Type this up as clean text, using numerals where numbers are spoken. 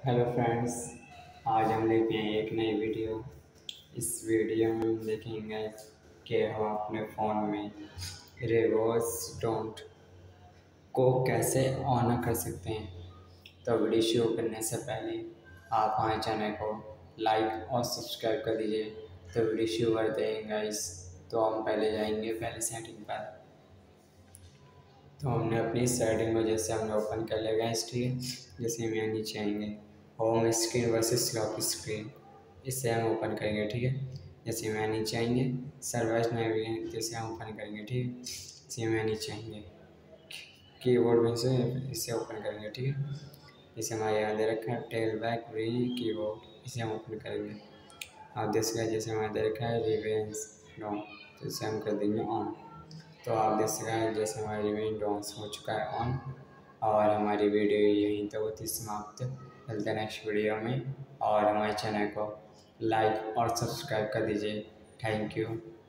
Hello friends. आज हम लेके आए एक नई वीडियो। इस वीडियो में हम देखेंगे कि हम अपने फ़ोन में रिवर्स डोंट को कैसे ऑन कर सकते हैं। तो वीडियो शुरू करने से पहले आप हमारे चैनल को लाइक और सब्सक्राइब कर दीजिए। तो वीडियो शुरू कर देंगे गाइस। तो हम पहले जाएंगे पहले सेटिंग पर। तो हमने अपनी सेटिंग को जैसे हमने ओपन कर लिया गाइस, ठीक है। जैसे हम यहाँ नीचे आएंगे home screen versus lock screen, इससे हम ओपन करेंगे, ठीक है। जैसे हम यहाँ नीचे आएंगे सर्विस नेविगेशन, जैसे हम ओपन करेंगे, ठीक है। जैसे हम यहाँ नीचे आएंगे कीबोर्ड में से इसे ओपन करेंगे, ठीक है। जैसे हमारे यहाँ दे रखा है टेल बैक री कीबोर्ड, इसे हम ओपन करेंगे। आप देख सकते हैं जैसे हमारे दे रखा है रिवेंस डॉन, तो इसे हम कर देंगे ऑन। तो आप देख सकते हैं जैसे हमारा रिवेंज डॉन्स हो चुका है ऑन। और हमारी वीडियो यहीं तक होती समाप्त। मिलते हैं नेक्स्ट वीडियो में। और हमारे चैनल को लाइक और सब्सक्राइब कर दीजिए। Thank you.